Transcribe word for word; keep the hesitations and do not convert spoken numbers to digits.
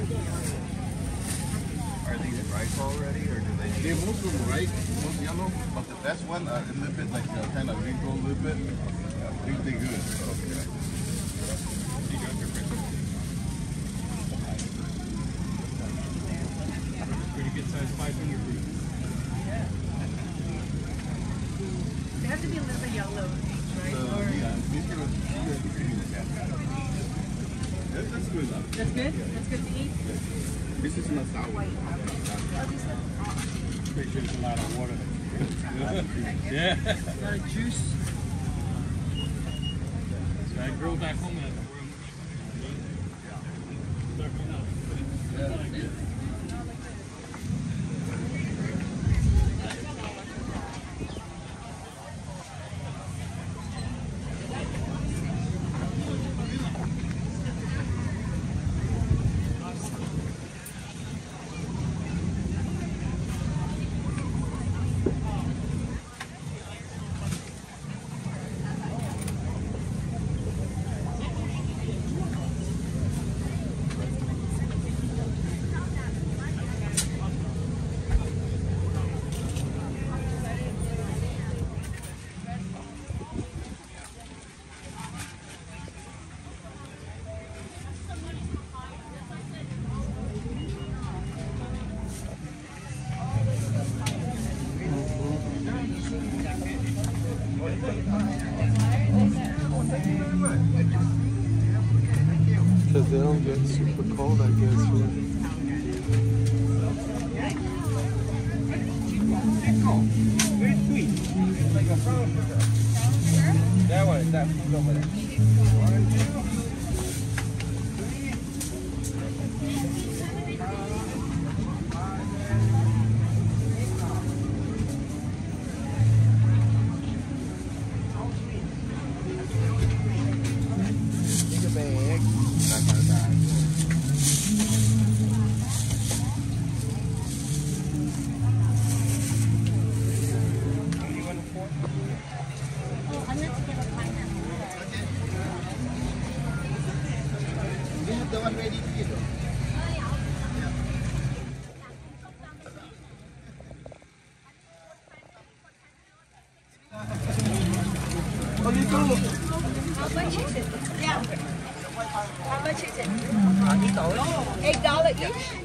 Are these ripe already, or do they? They're most of them ripe, most yellow, but the best one uh, a little bit like uh, kind of wrinkle a little bit. I think they're good. Okay. You got your pretty good size five finger fruit. They have to be a little bit yellow, right? Uh, or... Yeah, these are That's, that's good enough. That's good? That's good to eat? This is not sour. White. Oh, these are... Pretty sure there's a lot of water. Yeah. A lot of juice. So I grew back home at yeah. Because they don't get super cold, I guess. Here. Very sweet. Like a brown sugar. That one, that one over there. The one ready to eat. How much is it? Yeah. How much is it? Eight dollars. Eight dollars each.